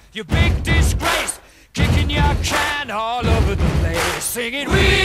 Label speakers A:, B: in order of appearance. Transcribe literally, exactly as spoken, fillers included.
A: you big disgrace, kicking your can all over the place, singing we